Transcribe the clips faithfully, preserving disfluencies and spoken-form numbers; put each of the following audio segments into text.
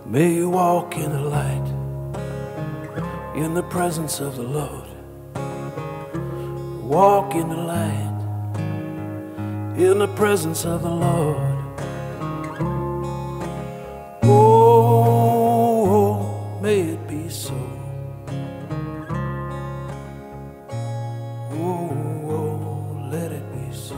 May you walk in the light, in the presence of the Lord. Walk in the light, in the presence of the Lord. Oh, may it be so. Oh, oh, let it be so.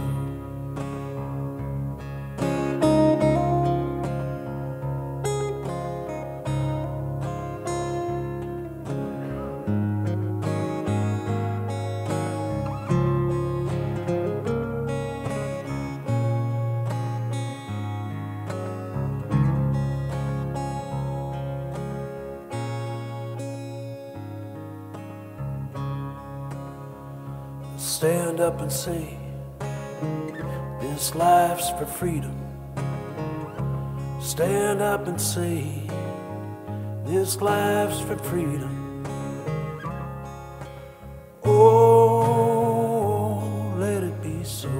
Stand up and say, this life's for freedom. Stand up and say, this life's for freedom. Oh, let it be so.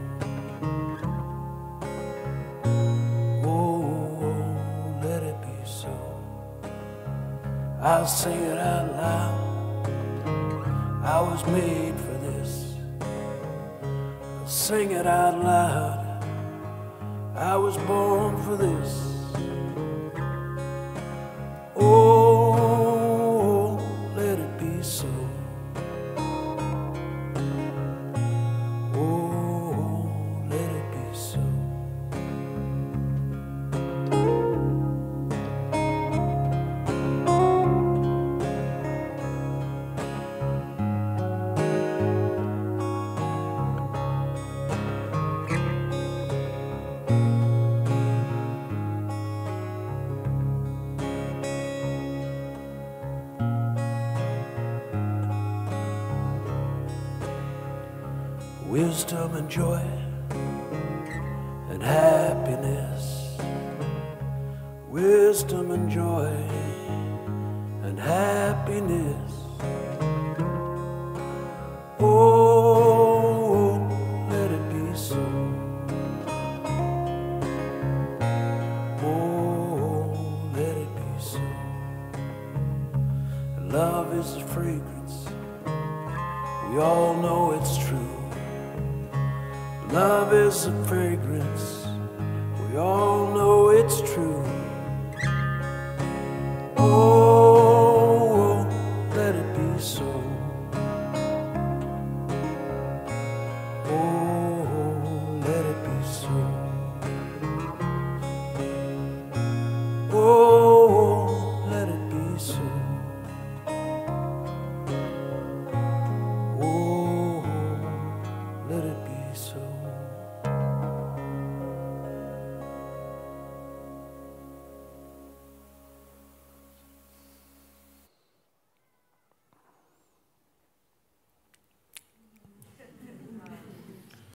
Oh, let it be so. I'll sing it out loud. I was made for this. Sing it out loud. I was born for this. Oh, let it be so. Oh, let it be so. Wisdom and joy and happiness. Wisdom and joy and happiness. Oh, let it be so. Oh, let it be so. Love is a fragrance. We all know it's true. Love is a fragrance, we all know it's true. Oh, let it be so. Oh, let it be so. Oh, let it be so. Oh, let it be so.